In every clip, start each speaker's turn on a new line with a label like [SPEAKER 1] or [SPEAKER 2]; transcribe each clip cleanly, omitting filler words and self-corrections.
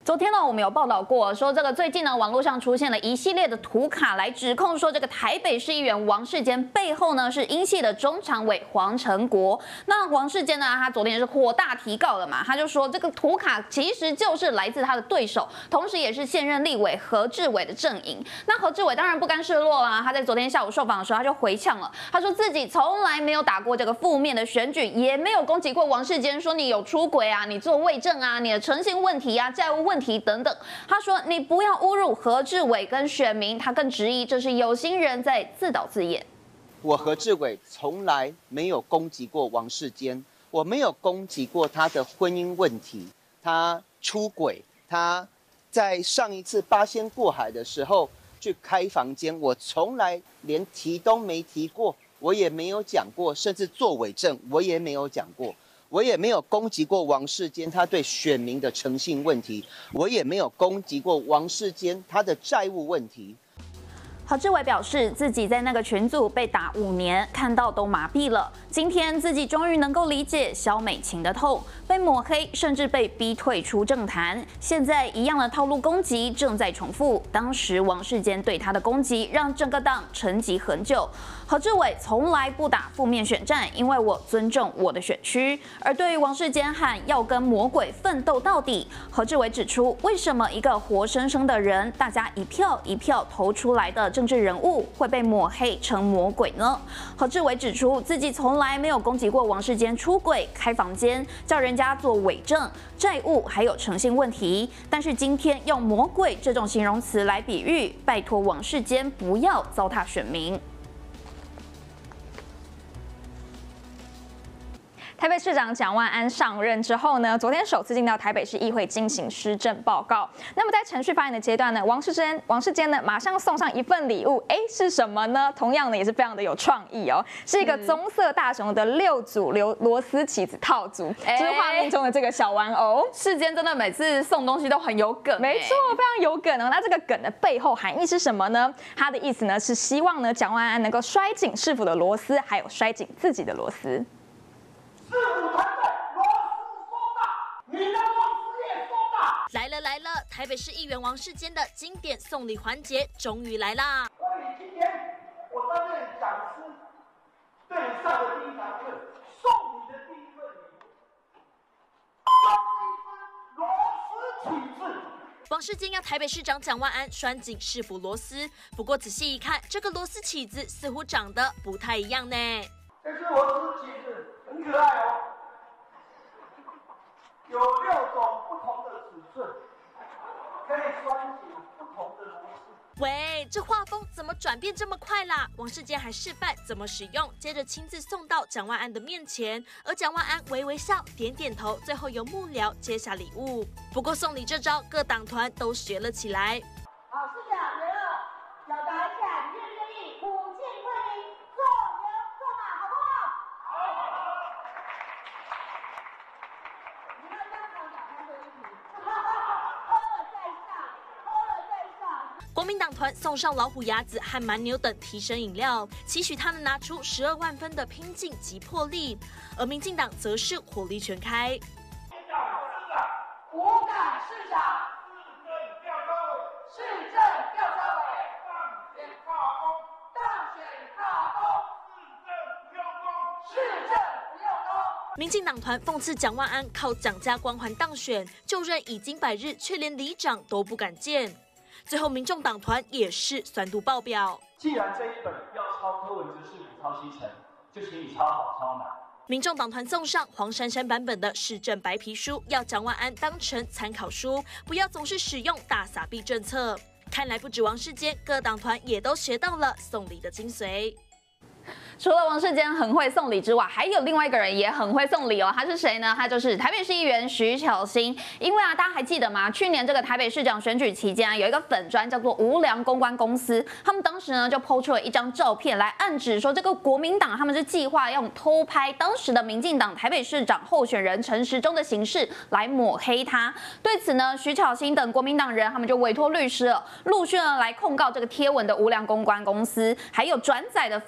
[SPEAKER 1] 昨天呢，我们有报道过，说这个最近呢，网络上出现了一系列的图卡，来指控说这个台北市议员王世坚背后呢是英系的中常委黄成国。那王世坚呢，他昨天也是火大提告了嘛，他就说这个图卡其实就是来自他的对手，同时也是现任立委何志伟的阵营。那何志伟当然不甘示弱啦，他在昨天下午受访的时候，他就回呛了，他说自己从来没有打过这个负面的选举，也没有攻击过王世坚，说你有出轨啊，你做伪证啊，你的诚信问题啊，债务问题等等。他说你不要侮辱何志伟跟选民，他更质疑这是有心人在自导自演。
[SPEAKER 2] 我何志伟从来没有攻击过王世坚，我没有攻击过他的婚姻问题，他出轨，他在上一次八仙过海的时候去开房间，我从来连提都没提过，我也没有讲过，甚至做伪证我也没有讲过。我也没有攻击过王世坚他对选民的诚信问题，我也没有攻击过王世坚他的债务问题。
[SPEAKER 1] 何志伟表示，自己在那个群组被打5年，看到都麻痹了。今天自己终于能够理解萧美琴的痛，被抹黑，甚至被逼退出政坛。现在一样的套路攻击正在重复。当时王世坚对他的攻击，让整个党沉寂很久。何志伟从来不打负面选战，因为我尊重我的选区。而对于王世坚喊要跟魔鬼奋斗到底，何志伟指出，为什么一个活生生的人，大家一票一票投出来的政治人物会被抹黑成魔鬼呢？何志伟指出，自己从来没有攻击过王世坚出轨、开房间、叫人家做伪证、债务还有诚信问题，但是今天用魔鬼这种形容词来比喻，拜托王世坚不要糟蹋选民。
[SPEAKER 3] 台北市长蒋万安上任之后呢，昨天首次进到台北市议会进行施政报告。那么在程序发言的阶段呢，王世坚呢马上送上一份礼物，是什么呢？同样呢也是非常的有创意哦，是一个棕色大熊的6组螺丝起子套组，就是画面中的这个小玩偶。
[SPEAKER 1] 世坚真的每次送东西都很有梗，
[SPEAKER 3] 没错，非常有梗哦。那这个梗的背后含义是什么呢？他的意思呢是希望呢蒋万安能够摔紧市府的螺丝，还有摔紧自己的螺丝。
[SPEAKER 4] 市府团队螺丝说大，你的螺丝也说大。
[SPEAKER 5] 来了！台北市议员王世坚的经典送礼环节终于来啦！
[SPEAKER 4] 所以今天我担任讲师，对你上的第一堂课，送你的第一份礼物，就是一只螺丝起子。
[SPEAKER 5] 王世坚要台北市长蒋万安拴紧市府螺丝，不过仔细一看，这个螺丝起子似乎长得不太一样呢。
[SPEAKER 4] 这只螺丝起子很可爱哦，有6种不同的尺寸，可以拴紧不同的螺丝。
[SPEAKER 5] 喂，这画风怎么转变这么快啦？王世坚还示范怎么使用，接着亲自送到蒋万安的面前，而蒋万安微笑，点点头，最后由幕僚接下礼物。不过送礼这招，各党团都学了起来。
[SPEAKER 6] 好，市长人二，表达一下你愿不愿意5件归零，做牛做马，好不好？你要当场打开这一题，喝了再上，喝了再上。
[SPEAKER 5] 国民党团送上老虎牙子和蛮牛等提神饮料，期许他们拿出12万分的拼劲及魄力，而民进党则是火力全开。
[SPEAKER 6] 无感市长，市政调查委，当选靠工，市政不用功。
[SPEAKER 5] 民进党团讽刺蒋万安靠蒋家光环当选，就任已经100日，却连里长都不敢见。最后，民众党团也是酸度爆表。
[SPEAKER 7] 既然这一本要抄柯文哲市府抄袭成，就请你抄好抄满。
[SPEAKER 5] 民众党团送上黄珊珊版本的市政白皮书，要蒋万安当成参考书，不要总是使用大撒币政策。看来不止王世坚，各党团也都学到了送礼的精髓。
[SPEAKER 1] 除了王世坚很会送礼之外，还有另外一个人也很会送礼哦。他是谁呢？他就是台北市议员徐巧芯。因为大家还记得吗？去年这个台北市长选举期间有一个粉专叫做无良公关公司，他们当时呢就抛出了一张照片来暗指说，这个国民党他们是计划用偷拍当时的民进党台北市长候选人陈时中的形式来抹黑他。对此呢，徐巧芯等国民党人他们就委托律师陆续来控告这个贴文的无良公关公司，还有转载的粉专跟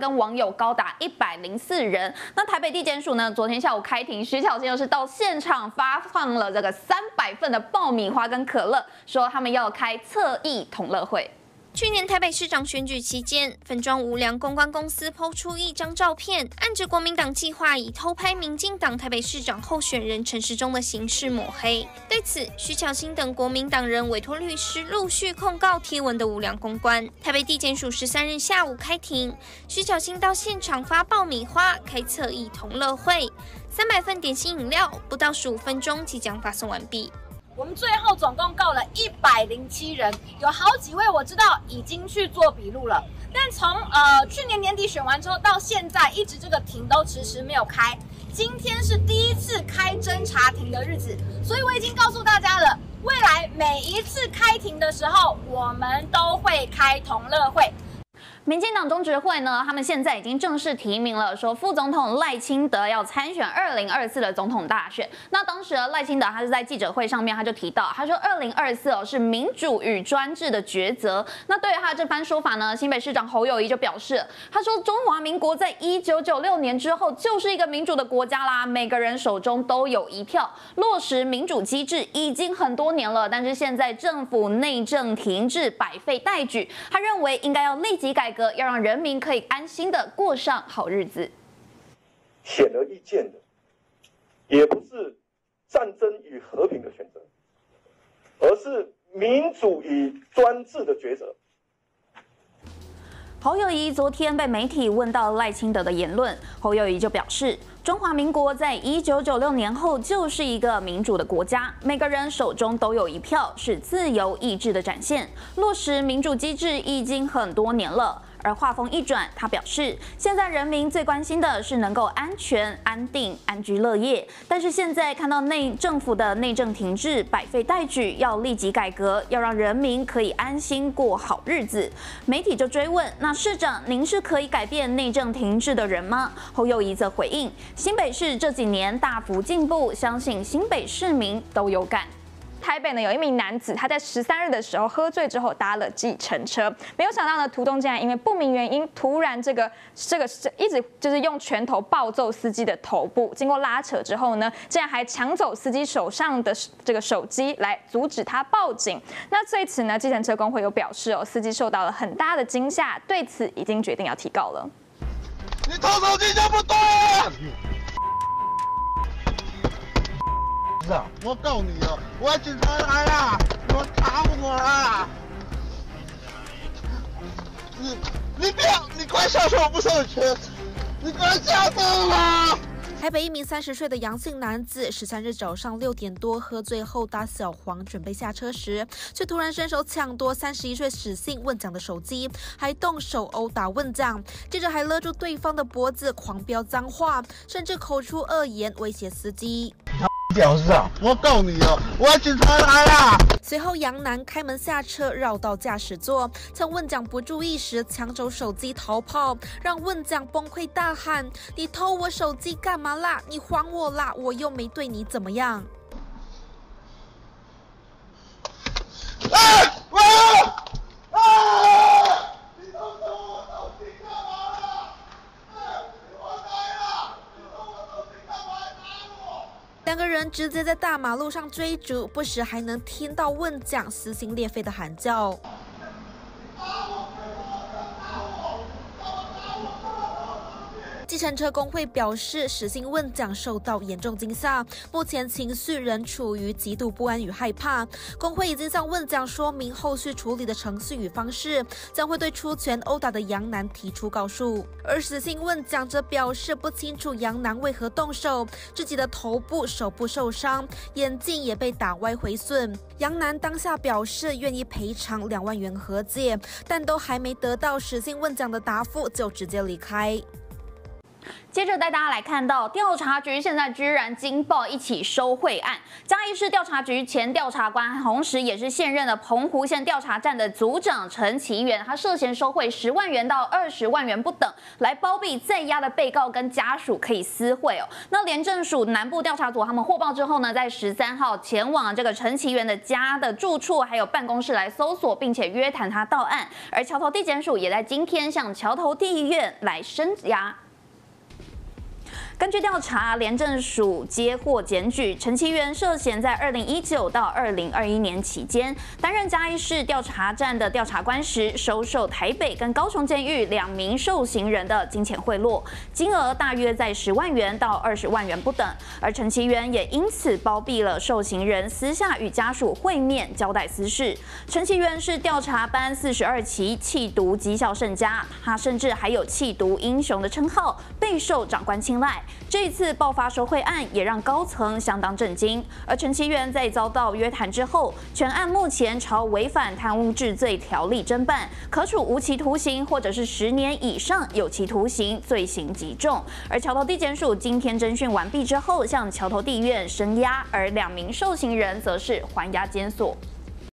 [SPEAKER 1] 跟网友高达104人。那台北地检署呢，昨天下午开庭，徐巧芯又是到现场发放了这个300份的爆米花跟可乐，说他们要开侧翼同乐会。
[SPEAKER 8] 去年台北市长选举期间，粉专无良公关公司抛出一张照片，暗指国民党计划以偷拍民进党台北市长候选人陈时中的形式抹黑。对此，徐巧芯等国民党人委托律师陆续控告贴文的无良公关。台北地检署13日下午开庭，徐巧芯到现场发爆米花，开侧翼同乐会，300份点心饮料，不到15分钟即将发送完毕。
[SPEAKER 6] 我们最后总共告了107人，有好几位我知道已经去做笔录了，但从去年年底选完之后到现在，一直这个庭都迟迟没有开。今天是第一次开侦查庭的日子，所以我已经告诉大家了，未来每一次开庭的时候，我们都会开同乐会。
[SPEAKER 1] 民进党中执会呢，他们现在已经正式提名了，说副总统赖清德要参选2024的总统大选。那当时赖清德他是在记者会上面他就提到，他说2024是民主与专制的抉择。那对于他这番说法呢，新北市长侯友宜就表示，他说中华民国在1996年之后就是一个民主的国家啦，每个人手中都有一票，落实民主机制已经很多年了，但是现在政府内政停滞，百废待举。他认为应该要立即改革，要让人民可以安心的过上好日子。
[SPEAKER 9] 显而易见的，也不是战争与和平的选择，而是民主与专制的抉择。
[SPEAKER 1] 侯友宜昨天被媒体问到赖清德的言论，侯友宜就表示，中华民国在1996年后就是一个民主的国家，每个人手中都有一票，是自由意志的展现，落实民主机制已经很多年了。而话锋一转，他表示，现在人民最关心的是能够安全、安定、安居乐业。但是现在看到政府的内政停滞、百废待举，要立即改革，要让人民可以安心过好日子。媒体就追问，那市长您是可以改变内政停滞的人吗？侯友宜则回应，新北市这几年大幅进步，相信新北市民都有感。
[SPEAKER 3] 台北呢有一名男子，他在13日的时候喝醉之后搭了计程车，没有想到呢途中竟然因为不明原因突然这个一直就是用拳头暴揍司机的头部，经过拉扯之后呢，竟然还抢走司机手上的这个手机来阻止他报警。那对此呢，计程车工会有表示司机受到了很大的惊吓，对此已经决定要提告了。
[SPEAKER 4] 你偷手机就不对了。我告你了，我要警察来了，我查我啦！你不要，你快下去，我不收你钱，你快下去啦！
[SPEAKER 5] 台北一名30岁的杨姓男子13日早上6点多喝醉后搭小黄准备下车时，却突然伸手抢夺31岁史姓问蒋的手机，还动手殴打问蒋，接着还勒住对方的脖子狂飙脏话，甚至口出恶言威胁司机。
[SPEAKER 4] 屌丝啊！我告你了，我要警察来啦！
[SPEAKER 5] 随后杨男开门下车，绕到驾驶座，趁问蒋不注意时抢走手机逃跑，让问蒋崩溃大喊：“你偷我手机干嘛啦？你还我啦！我又没对你怎么样。”两个人直接在大马路上追逐，不时还能听到问蒋撕心裂肺的喊叫。计程车工会表示，史姓问蒋受到严重惊吓，目前情绪仍处于极度不安与害怕。工会已经向问蒋说明后续处理的程序与方式，将会对出拳殴打的杨男提出告诉。而史姓问蒋则表示不清楚杨男为何动手，自己的头部、手部受伤，眼镜也被打歪毁损。杨男当下表示愿意赔偿2万元和解，但都还没得到史姓问蒋的答复，就直接离开。
[SPEAKER 1] 接着带大家来看到，调查局现在居然惊爆一起收贿案。嘉义市调查局前调查官，同时也是现任的澎湖县调查站的组长陈其源，他涉嫌收贿10万元到20万元不等，来包庇在押的被告跟家属可以私汇哦。那廉政署南部调查组他们获报之后呢，在13号前往这个陈其源的家的住处还有办公室来搜索，并且约谈他到案。而桥头地检署也在今天向桥头地院来声押。根据调查，廉政署接获检举，陈其源涉嫌在2019到2021年期间，担任嘉义市调查站的调查官时，收受台北跟高雄监狱2名受刑人的金钱贿赂，金额大约在10万元到20万元不等。而陈其源也因此包庇了受刑人私下与家属会面，交代私事。陈其源是调查班42期弃毒绩效甚佳，他甚至还有弃毒英雄的称号，备受长官青睐。这一次爆发收贿案也让高层相当震惊，而陈其源在遭到约谈之后，全案目前朝违反贪污治罪条例侦办，可处无期徒刑或者是10年以上有期徒刑，罪行极重。而桥头地检署今天侦讯完毕之后，向桥头地院声押，而2名受刑人则是还押监所。